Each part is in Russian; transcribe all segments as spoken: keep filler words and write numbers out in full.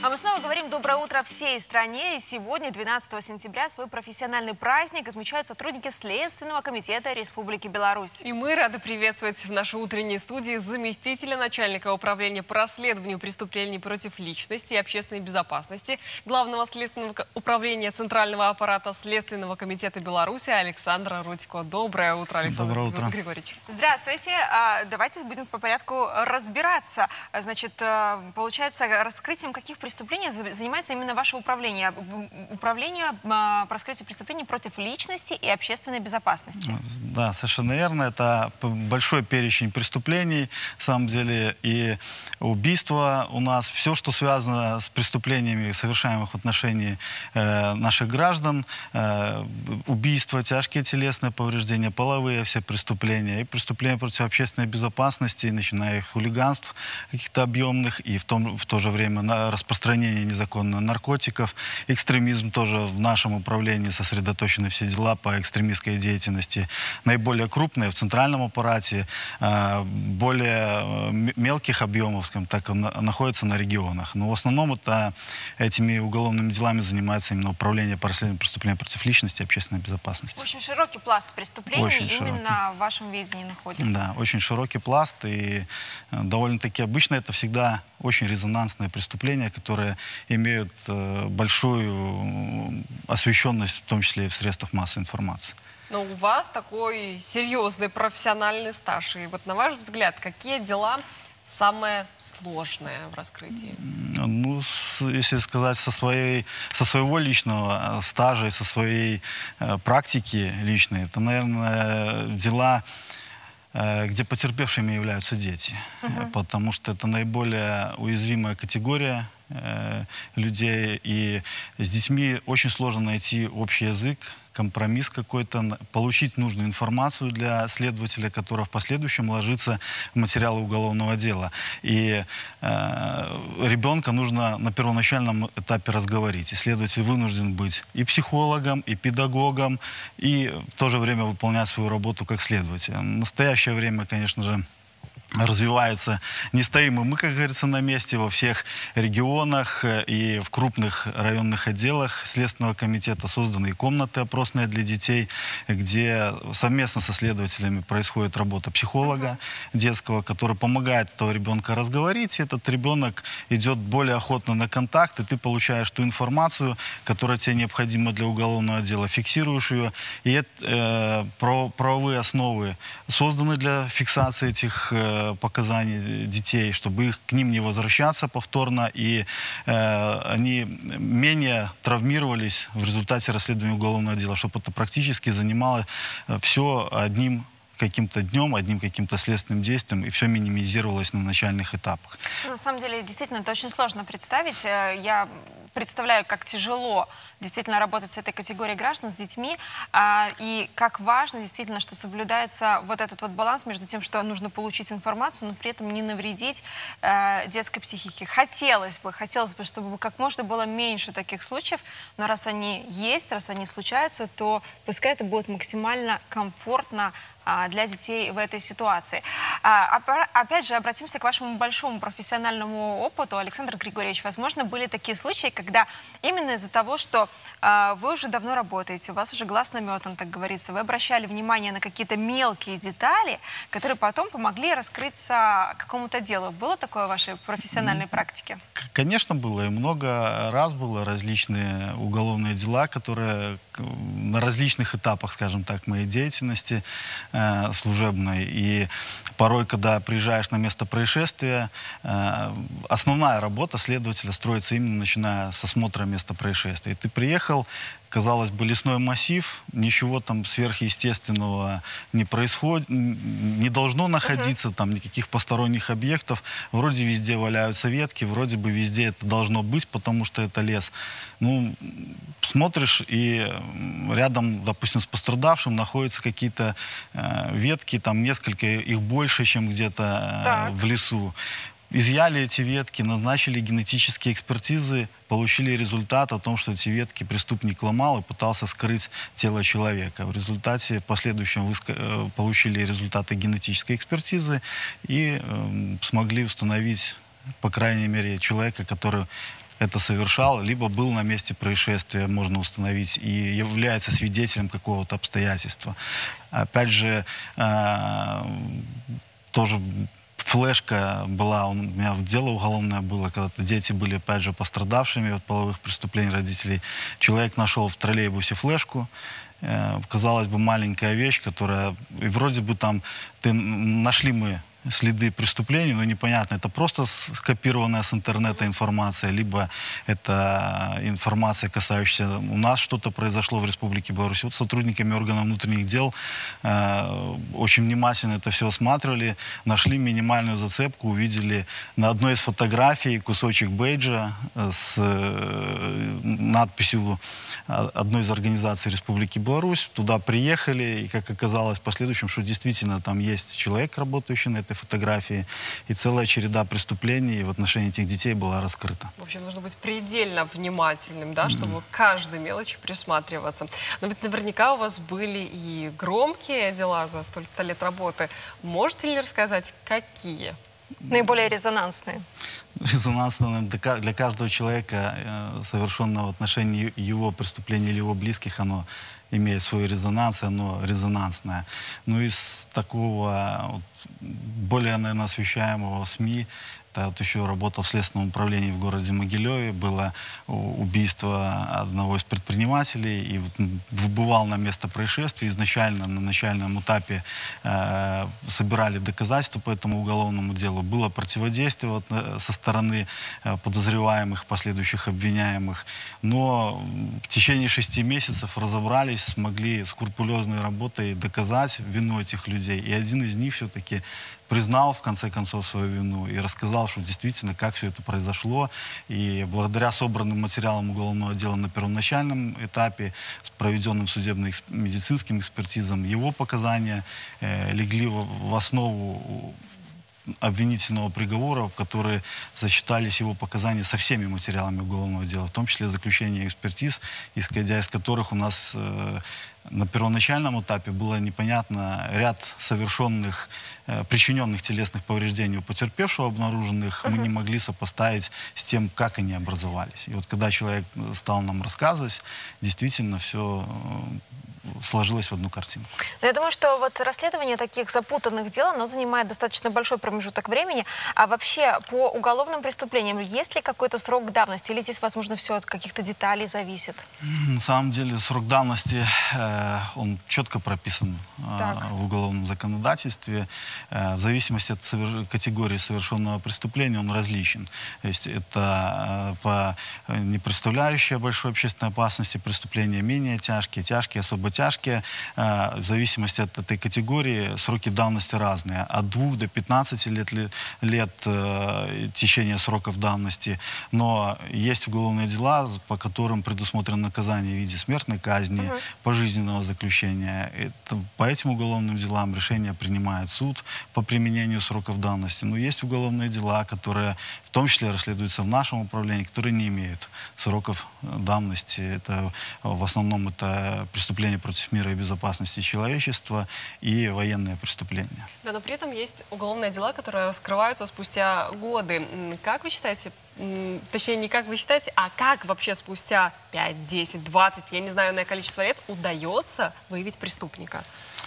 А мы снова говорим доброе утро всей стране. И сегодня, двенадцатого сентября, свой профессиональный праздник отмечают сотрудники Следственного комитета Республики Беларусь. И мы рады приветствовать в нашей утренней студии заместителя начальника управления по расследованию преступлений против личности и общественной безопасности Главного следственного управления Центрального аппарата Следственного комитета Беларуси Александра Рудько. Доброе утро, Александр Доброе утро. Григорьевич. Здравствуйте. Давайте будем по порядку разбираться. Значит, получается, раскрытием каких преступлений занимается именно ваше управление? Управление по раскрытию преступлений против личности и общественной безопасности. Да, совершенно верно. Это большой перечень преступлений, на самом деле, и убийства у нас, все, что связано с преступлениями, совершаемых в отношении э, наших граждан, э, убийства, тяжкие телесные повреждения, половые все преступления, и преступления против общественной безопасности, начиная от хулиганств каких-то объемных, и в, том, в то же время на распространение незаконных наркотиков, экстремизм тоже в нашем управлении сосредоточены все дела по экстремистской деятельности. Наиболее крупные в центральном аппарате, более мелких объемов, скажем так, находятся на регионах. Но в основном это этими уголовными делами занимается именно управление по расследованию преступлений против личности и общественной безопасности. В общем, широкий пласт преступлений Очень именно широкий. в вашем ведении находится. Да, очень широкий пласт, и довольно-таки обычно это всегда очень резонансные преступления, которые имеют э, большую освещенность, в том числе и в средствах массовой информации. Но у вас такой серьезный профессиональный стаж. И вот на ваш взгляд, какие дела самое сложное в раскрытии? Ну, с, если сказать со, своей, со своего личного стажа и со своей э, практики личной, это, наверное, дела, где потерпевшими являются дети. Uh-huh. Потому что это наиболее уязвимая категория э, людей. И с детьми очень сложно найти общий язык, компромисс какой-то, получить нужную информацию для следователя, которая в последующем ложится в материалы уголовного дела. И э, ребенка нужно на первоначальном этапе разговорить. И следователь вынужден быть и психологом, и педагогом, и в то же время выполнять свою работу как следователь. В настоящее время, конечно же, развивается. Не стоим и мы, как говорится, на месте. Во всех регионах и в крупных районных отделах Следственного комитета созданы и комнаты опросные для детей, где совместно со следователями происходит работа психолога детского, который помогает этого ребенка разговорить. И этот ребенок идет более охотно на контакт, и ты получаешь ту информацию, которая тебе необходима для уголовного дела, фиксируешь ее. И это, э, правовые основы созданы для фиксации этих э, показаний детей, чтобы их, к ним не возвращаться повторно, и э, они менее травмировались в результате расследования уголовного дела, чтобы это практически занимало все одним каким-то днем, одним каким-то следственным действием, и все минимизировалось на начальных этапах. На самом деле, действительно, это очень сложно представить. Я представляю, как тяжело действительно работать с этой категорией граждан, с детьми, а, и как важно действительно, что соблюдается вот этот вот баланс между тем, что нужно получить информацию, но при этом не навредить э, детской психике. Хотелось бы, хотелось бы, чтобы как можно было меньше таких случаев, но раз они есть, раз они случаются, то пускай это будет максимально комфортно а, для детей в этой ситуации. А, опять же, обратимся к вашему большому профессиональному опыту, Александр Григорьевич. Возможно, были такие случаи, когда именно из-за того, что а, вы уже давно работаете, у вас уже глаз наметан, как говорится, вы обращали внимание на какие-то мелкие детали, которые потом помогли раскрыться какому-то делу. Было такое в вашей профессиональной практике? Конечно, было. И много раз было различные уголовные дела, которые на различных этапах, скажем так, моей деятельности э, служебной. И порой, когда приезжаешь на место происшествия, э, основная работа следователя строится именно начиная с осмотра места происшествия. И ты приехал, казалось бы, лесной массив, ничего там сверхъестественного не происходит, не должно находиться, uh-huh. там никаких посторонних объектов. Вроде везде валяются ветки, вроде бы везде это должно быть, потому что это лес. Ну, смотришь, и рядом, допустим, с пострадавшим находятся какие-то э, ветки, там несколько, их больше, чем где-то э, в лесу. Изъяли эти ветки, назначили генетические экспертизы, получили результат о том, что эти ветки преступник ломал и пытался скрыть тело человека. В результате, в последующем, вы получили результаты генетической экспертизы и э, смогли установить, по крайней мере, человека, который это совершал, либо был на месте происшествия, можно установить, и является свидетелем какого-то обстоятельства. Опять же, тоже флешка была, у меня дело уголовное было, когда-то дети были, опять же, пострадавшими от половых преступлений родителей. Человек нашел в троллейбусе флешку, казалось бы, маленькая вещь, которая, и вроде бы там, ты, нашли мы следы преступлений, но непонятно, это просто скопированная с интернета информация, либо это информация, касающаяся у нас что-то произошло в Республике Беларусь. Вот сотрудниками органов внутренних дел э, очень внимательно это все осматривали, нашли минимальную зацепку, увидели на одной из фотографий кусочек бейджа с э, надписью одной из организаций Республики Беларусь. Туда приехали, и, как оказалось в последующем, что действительно там есть человек, работающий на этой фотографии, и целая череда преступлений в отношении этих детей была раскрыта. В общем, нужно быть предельно внимательным, да, чтобы mm-hmm. к каждой мелочи присматриваться. Но ведь наверняка у вас были и громкие дела за столько лет работы. Можете ли рассказать, какие? Наиболее резонансные. Резонансное для каждого человека, совершенного в отношении его преступления или его близких, оно имеет свой резонанс, оно резонансное. Ну, из такого вот, более, наверное, освещаемого в СМИ, это вот еще работал в Следственном управлении в городе Могилеве, было убийство одного из предпринимателей, и вот выбывал на место происшествия. Изначально на начальном этапе э, собирали доказательства по этому уголовному делу. Было противодействие вот, со стороны э, подозреваемых, последующих обвиняемых. Но в течение шести месяцев разобрались, смогли скрупулезной работой доказать вину этих людей. И один из них все-таки признал, в конце концов, свою вину и рассказал, что действительно, как все это произошло. И благодаря собранным материалам уголовного дела на первоначальном этапе, с проведенным судебно-медицинским экспертизом, его показания э, легли в, в основу обвинительного приговора, в которые сочетались его показания со всеми материалами уголовного дела, в том числе заключение экспертиз, исходя из которых у нас э, на первоначальном этапе было непонятно ряд совершенных, э, причиненных телесных повреждений у потерпевшего, обнаруженных, мы не могли сопоставить с тем, как они образовались. И вот когда человек стал нам рассказывать, действительно все э, сложилось в одну картину. Но я думаю, что вот расследование таких запутанных дел, оно занимает достаточно большой промежуток времени. А вообще по уголовным преступлениям есть ли какой-то срок давности? Или здесь, возможно, все от каких-то деталей зависит? На самом деле срок давности, э, он четко прописан э, в уголовном законодательстве. Э, в зависимости от совер... категории совершенного преступления он различен. То есть это э, по не представляющие большой общественной опасности преступления менее тяжкие, тяжкие, особо тяжкие. Э, в зависимости от этой категории сроки давности разные. От двух до пятнадцати лет, лет э, течения сроков давности. Но есть уголовные дела, по которым предусмотрено наказание в виде смертной казни, uh-huh. пожизненного заключения. Это, по этим уголовным делам решение принимает суд по применению сроков давности. Но есть уголовные дела, которые в том числе расследуются в нашем управлении, которые не имеют сроков давности. Это, в основном это преступления против мира и безопасности человечества и военные преступления. Да, но при этом есть уголовные дела, которые раскрываются спустя годы. Как вы считаете, точнее, не как вы считаете, а как вообще спустя пять, десять, двадцать, я не знаю, на количество лет удается выявить преступника?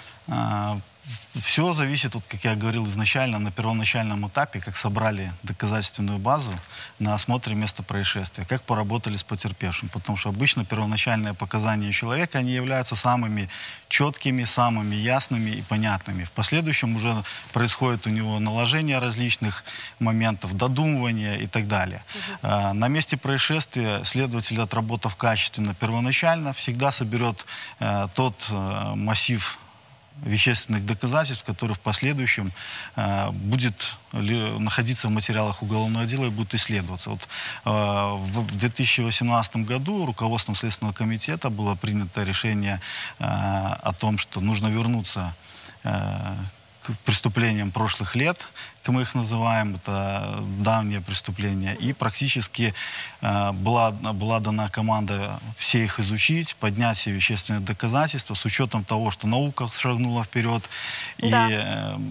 Все зависит, вот, как я говорил изначально, на первоначальном этапе, как собрали доказательственную базу на осмотре места происшествия, как поработали с потерпевшим. Потому что обычно первоначальные показания человека, они являются самыми четкими, самыми ясными и понятными. В последующем уже происходит у него наложение различных моментов, додумывание и так далее. Угу. На месте происшествия следователь, отработав качественно первоначально, всегда соберет э, тот э, массив вещественных доказательств, который в последующем э, будет ли, находиться в материалах уголовного дела и будет исследоваться. Вот, э, в две тысячи восемнадцатом году руководством Следственного комитета было принято решение э, о том, что нужно вернуться э, к преступлениям прошлых лет, как мы их называем, это давние преступления, и практически э, была, была дана команда все их изучить, поднять все вещественные доказательства с учетом того, что наука шагнула вперед, да. и э,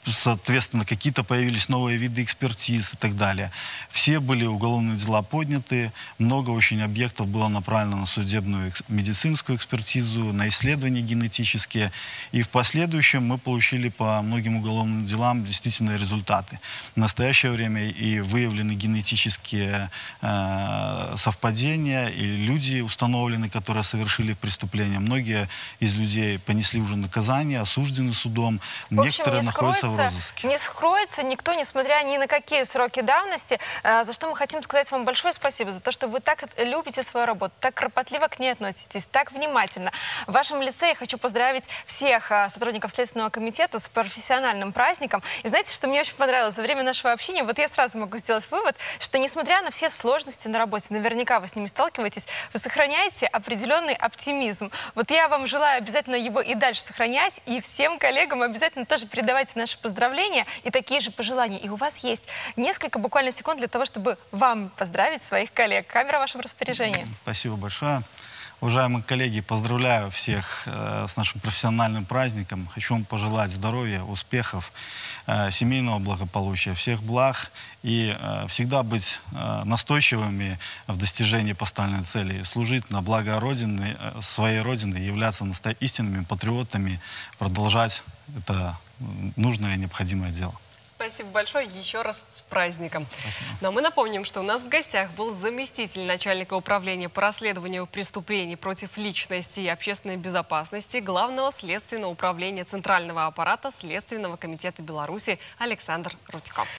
соответственно, какие-то появились новые виды экспертиз и так далее. Все были уголовные дела подняты, много очень объектов было направлено на судебную медицинскую экспертизу, на исследования генетические. И в последующем мы получили по многим уголовным делам действительно результаты. В настоящее время и выявлены генетические э, совпадения, и люди установлены, которые совершили преступление. Многие из людей понесли уже наказание, осуждены судом. В общем, Некоторые не находятся в скроется, розыске. не скроется никто, несмотря ни на какие сроки давности, э, за что мы хотим сказать вам большое спасибо, за то, что вы так любите свою работу, так кропотливо к ней относитесь, так внимательно. В вашем лице я хочу поздравить всех э, сотрудников Следственного комитета с профессиональным праздником. И знаете, что мне очень понравилось за время нашего общения? Вот я сразу могу сделать вывод, что несмотря на все сложности на работе, наверняка вы с ними сталкиваетесь, вы сохраняете определенный оптимизм. Вот я вам желаю обязательно его и дальше сохранять, и всем коллегам обязательно тоже передавайте наши поздравления и такие же пожелания. И у вас есть несколько буквально секунд для того, чтобы вам поздравить своих коллег. Камера в вашем распоряжении. Спасибо большое. Уважаемые коллеги, поздравляю всех э, с нашим профессиональным праздником. Хочу вам пожелать здоровья, успехов, э, семейного благополучия, всех благ и э, всегда быть э, настойчивыми в достижении поставленной цели, служить на благо Родины, э, своей Родины, являться настоящими истинными патриотами, продолжать это нужное и необходимое дело. Спасибо большое еще раз с праздником. Спасибо. Но мы напомним, что у нас в гостях был заместитель начальника управления по расследованию преступлений против личности и общественной безопасности Главного следственного управления Центрального аппарата Следственного комитета Беларуси Александр Рудько.